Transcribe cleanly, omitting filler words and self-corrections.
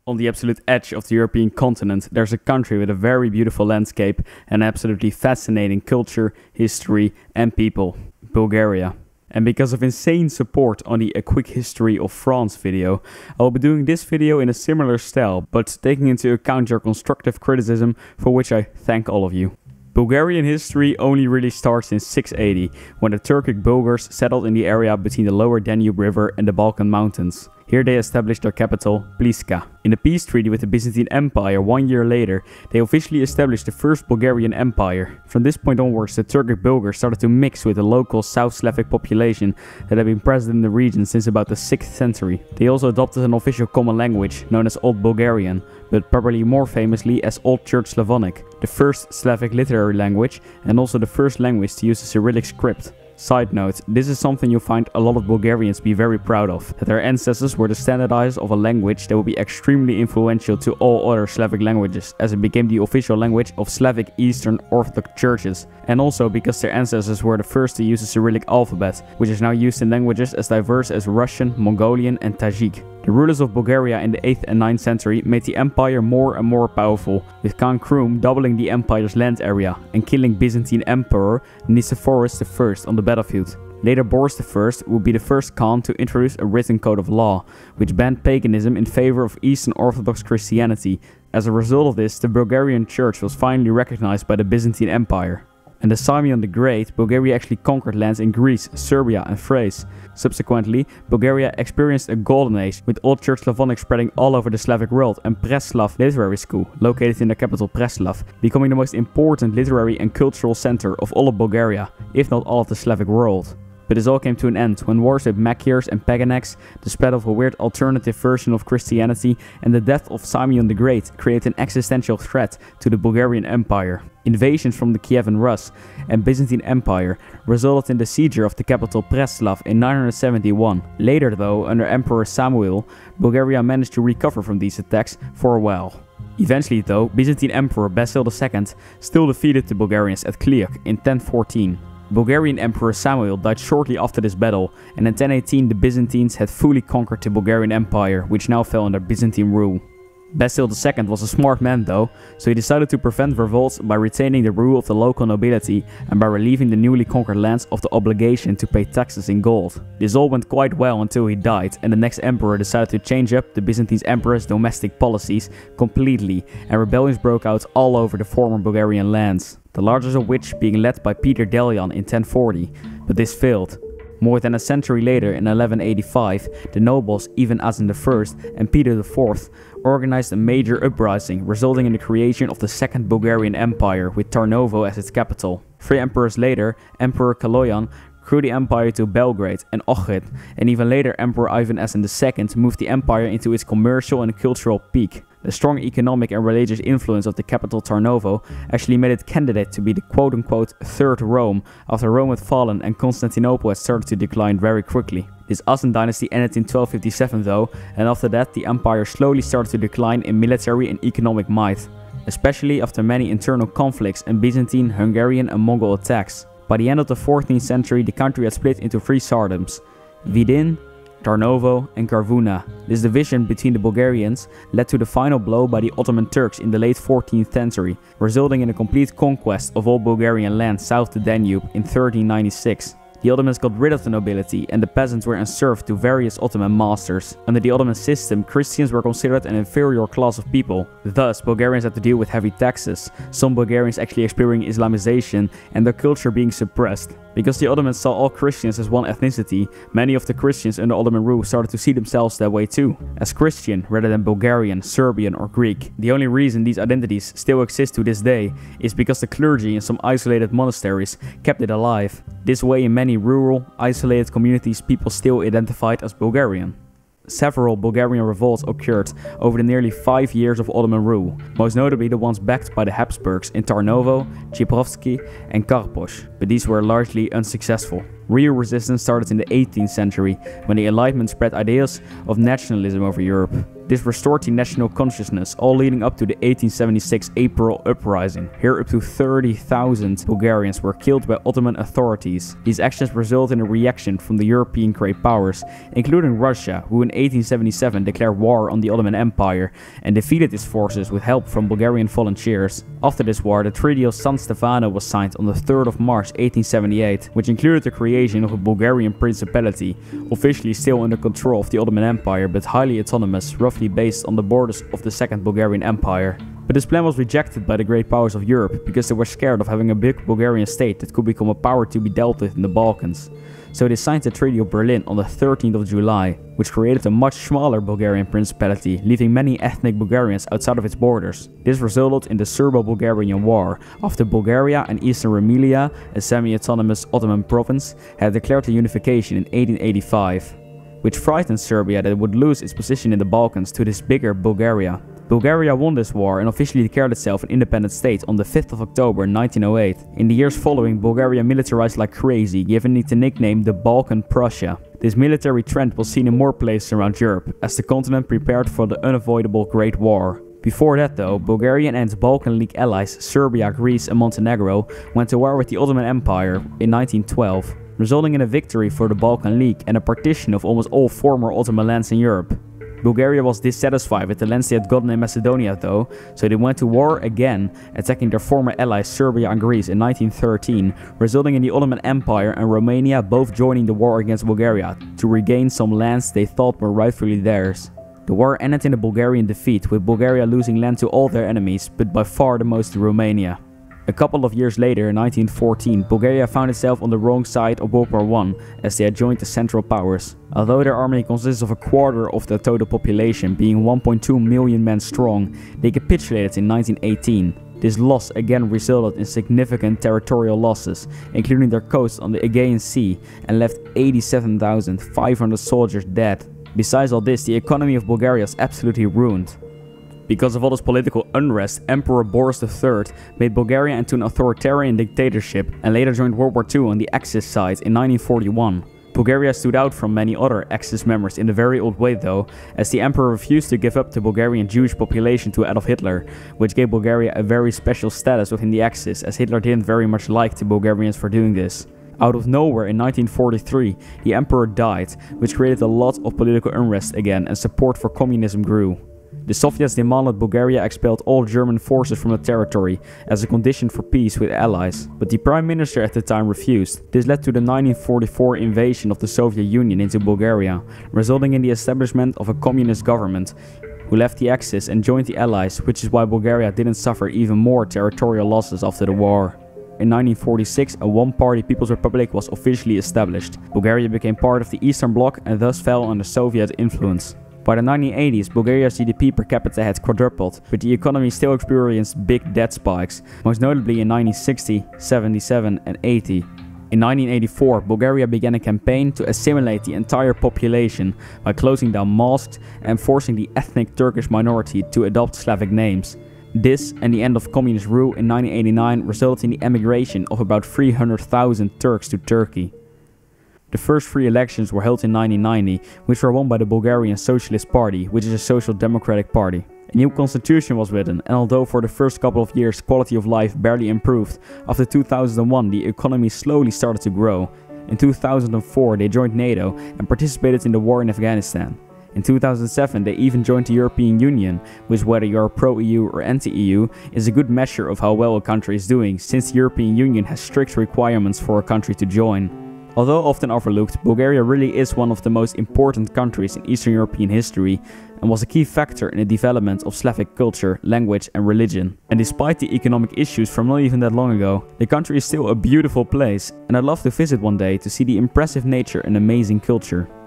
On the absolute edge of the European continent, there's a country with a very beautiful landscape and absolutely fascinating culture, history and people, Bulgaria. And because of insane support on the A Quick History of France video, I will be doing this video in a similar style, but taking into account your constructive criticism, for which I thank all of you. Bulgarian history only really starts in 680, when the Turkic Bulgars settled in the area between the lower Danube River and the Balkan Mountains. Here they established their capital, Pliska. In a peace treaty with the Byzantine Empire 1 year later, they officially established the First Bulgarian Empire. From this point onwards, the Turkic Bulgars started to mix with the local South Slavic population that had been present in the region since about the 6th century. They also adopted an official common language, known as Old Bulgarian, but probably more famously as Old Church Slavonic, the first Slavic literary language and also the first language to use a Cyrillic script. Side note, this is something you'll find a lot of Bulgarians be very proud of, that their ancestors were the standardizers of a language that would be extremely influential to all other Slavic languages, as it became the official language of Slavic Eastern Orthodox churches, and also because their ancestors were the first to use the Cyrillic alphabet, which is now used in languages as diverse as Russian, Mongolian and Tajik. The rulers of Bulgaria in the 8th and 9th century made the empire more and more powerful, with Khan Krum doubling the empire's land area and killing Byzantine Emperor Nicephorus I on the battlefield. Later Boris I would be the first Khan to introduce a written code of law, which banned paganism in favor of Eastern Orthodox Christianity. As a result of this, the Bulgarian church was finally recognized by the Byzantine Empire. Under Simeon the Great, Bulgaria actually conquered lands in Greece, Serbia and Thrace. Subsequently, Bulgaria experienced a golden age, with Old Church Slavonic spreading all over the Slavic world and Preslav Literary School, located in their capital Preslav, becoming the most important literary and cultural center of all of Bulgaria, if not all of the Slavic world. But this all came to an end when wars with Magyars and Paganecs, the spread of a weird alternative version of Christianity, and the death of Simeon the Great created an existential threat to the Bulgarian Empire. Invasions from the Kievan Rus and Byzantine Empire resulted in the siege of the capital Preslav in 971. Later though, under Emperor Samuil, Bulgaria managed to recover from these attacks for a while. Eventually though, Byzantine Emperor Basil II still defeated the Bulgarians at Kliuk in 1014. Bulgarian Emperor Samuil died shortly after this battle, and in 1018 the Byzantines had fully conquered the Bulgarian Empire, which now fell under Byzantine rule. Basil II was a smart man though, so he decided to prevent revolts by retaining the rule of the local nobility and by relieving the newly conquered lands of the obligation to pay taxes in gold. This all went quite well until he died, and the next emperor decided to change up the Byzantine emperor's domestic policies completely, and rebellions broke out all over the former Bulgarian lands, the largest of which being led by Peter Delian in 1040, but this failed. More than a century later, in 1185, the nobles Ivan Azan I and Peter IV organized a major uprising, resulting in the creation of the Second Bulgarian Empire, with Tarnovo as its capital. 3 emperors later, Emperor Kaloyan grew the empire to Belgrade and Ohrid, and even later Emperor Ivan Azan II moved the empire into its commercial and cultural peak. The strong economic and religious influence of the capital Tarnovo actually made it candidate to be the quote-unquote Third Rome, after Rome had fallen and Constantinople had started to decline very quickly. This Azan dynasty ended in 1257 though, and after that the empire slowly started to decline in military and economic might, especially after many internal conflicts and Byzantine, Hungarian and Mongol attacks. By the end of the 14th century the country had split into 3 Tsardoms, Vidin, Tarnovo and Karvuna. This division between the Bulgarians led to the final blow by the Ottoman Turks in the late 14th century, resulting in a complete conquest of all Bulgarian land south to Danube in 1396. The Ottomans got rid of the nobility and the peasants were served to various Ottoman masters. Under the Ottoman system, Christians were considered an inferior class of people. Thus, Bulgarians had to deal with heavy taxes, some Bulgarians actually experiencing Islamization and their culture being suppressed. Because the Ottomans saw all Christians as one ethnicity, many of the Christians under Ottoman rule started to see themselves that way too, as Christian rather than Bulgarian, Serbian or Greek. The only reason these identities still exist to this day is because the clergy in some isolated monasteries kept it alive. This way in many rural, isolated communities people still identified as Bulgarian. Several Bulgarian revolts occurred over the nearly 5 years of Ottoman rule, most notably the ones backed by the Habsburgs in Tarnovo, Chibrovsky and Karposh, but these were largely unsuccessful. Real resistance started in the 18th century, when the Enlightenment spread ideas of nationalism over Europe. This restored the national consciousness, all leading up to the 1876 April Uprising. Here up to 30,000 Bulgarians were killed by Ottoman authorities. These actions resulted in a reaction from the European great powers, including Russia, who in 1877 declared war on the Ottoman Empire and defeated its forces with help from Bulgarian volunteers. After this war, the Treaty of San Stefano was signed on the 3rd of March 1878, which included the creation of a Bulgarian principality, officially still under control of the Ottoman Empire but highly autonomous, roughly based on the borders of the Second Bulgarian Empire. But this plan was rejected by the great powers of Europe because they were scared of having a big Bulgarian state that could become a power to be dealt with in the Balkans. So they signed the Treaty of Berlin on the 13th of July, which created a much smaller Bulgarian principality, leaving many ethnic Bulgarians outside of its borders. This resulted in the Serbo-Bulgarian War, after Bulgaria and Eastern Rumelia, a semi-autonomous Ottoman province, had declared their unification in 1885, which frightened Serbia that it would lose its position in the Balkans to this bigger Bulgaria. Bulgaria won this war and officially declared itself an independent state on the 5th of October 1908. In the years following, Bulgaria militarized like crazy, giving it the nickname the Balkan Prussia. This military trend was seen in more places around Europe, as the continent prepared for the unavoidable Great War. Before that though, Bulgarian and Balkan League allies Serbia, Greece and Montenegro went to war with the Ottoman Empire in 1912, resulting in a victory for the Balkan League and a partition of almost all former Ottoman lands in Europe. Bulgaria was dissatisfied with the lands they had gotten in Macedonia though, so they went to war again, attacking their former allies Serbia and Greece in 1913, resulting in the Ottoman Empire and Romania both joining the war against Bulgaria to regain some lands they thought were rightfully theirs. The war ended in a Bulgarian defeat, with Bulgaria losing land to all their enemies, but by far the most to Romania. A couple of years later, in 1914, Bulgaria found itself on the wrong side of World War I, as they had joined the Central Powers. Although their army consists of a quarter of the total population, being 1.2 million men strong, they capitulated in 1918. This loss again resulted in significant territorial losses, including their coast on the Aegean Sea, and left 87,500 soldiers dead. Besides all this, the economy of Bulgaria is absolutely ruined. Because of all this political unrest, Emperor Boris III made Bulgaria into an authoritarian dictatorship and later joined World War II on the Axis side in 1941. Bulgaria stood out from many other Axis members in a very old way though, as the emperor refused to give up the Bulgarian Jewish population to Adolf Hitler, which gave Bulgaria a very special status within the Axis, as Hitler didn't very much like the Bulgarians for doing this. Out of nowhere in 1943, the emperor died, which created a lot of political unrest again and support for communism grew. The Soviets demanded Bulgaria expelled all German forces from the territory as a condition for peace with allies, but the prime minister at the time refused. This led to the 1944 invasion of the Soviet Union into Bulgaria, resulting in the establishment of a communist government, who left the Axis and joined the allies, which is why Bulgaria didn't suffer even more territorial losses after the war. In 1946, a one-party People's Republic was officially established. Bulgaria became part of the Eastern Bloc and thus fell under Soviet influence. By the 1980s, Bulgaria's GDP per capita had quadrupled, but the economy still experienced big debt spikes, most notably in 1960, 77 and 80. In 1984, Bulgaria began a campaign to assimilate the entire population by closing down mosques and forcing the ethnic Turkish minority to adopt Slavic names. This and the end of communist rule in 1989 resulted in the emigration of about 300,000 Turks to Turkey. The first free elections were held in 1990, which were won by the Bulgarian Socialist Party, which is a social democratic party. A new constitution was written, and although for the first couple of years quality of life barely improved, after 2001 the economy slowly started to grow. In 2004 they joined NATO and participated in the war in Afghanistan. In 2007 they even joined the European Union, which, whether you are pro-EU or anti-EU, is a good measure of how well a country is doing, since the European Union has strict requirements for a country to join. Although often overlooked, Bulgaria really is one of the most important countries in Eastern European history and was a key factor in the development of Slavic culture, language and religion. And despite the economic issues from not even that long ago, the country is still a beautiful place, and I'd love to visit one day to see the impressive nature and amazing culture.